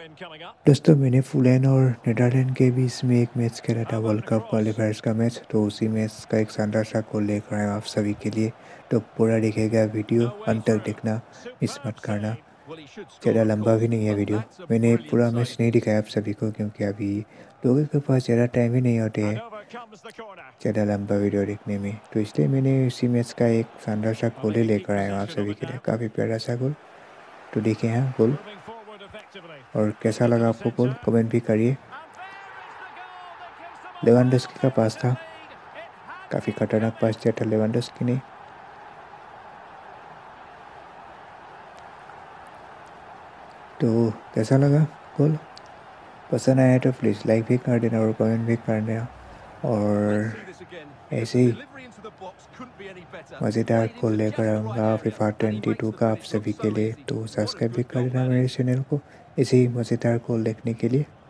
दोस्तों मैंने फुलैन और नीदरलैंड के बीच में एक मैच खेला था, वर्ल्ड कप क्वालिफायर्स का मैच। तो उसी मैच का एक शानदार सा गोल लेकर आया हूँ आप सभी के लिए। तो पूरा दिखेगा वीडियो, अंत तक देखना, मिस मत करना। ज़्यादा लंबा भी नहीं है वीडियो। मैंने पूरा मैच नहीं दिखाया आप सभी को क्योंकि अभी लोगों के पास ज़्यादा टाइम ही नहीं होते हैं ज़्यादा लंबा वीडियो देखने में। तो इसलिए मैंने इसी मैच का एक शानदार सा गोल ही लेकर आया हूँ आप सभी के लिए, काफ़ी प्यारा सा गोल। तो देखिए यहाँ गोल, और कैसा लगा आपको गोल कमेंट भी करिए। लेवेंडोस्की का पास था, काफ़ी खतरनाक पास दिया था लेवेंडोस्की ने। तो कैसा लगा गोल, पसंद आया तो प्लीज़ लाइक भी कर देना और कमेंट भी कर देना। और ऐसे ही मज़ेदार गोल लेकर आऊँगा फीफा 22 का आप सभी के लिए। तो सब्सक्राइब भी कर देना मेरे चैनल को ऐसे ही मज़ेदार गोल देखने के लिए।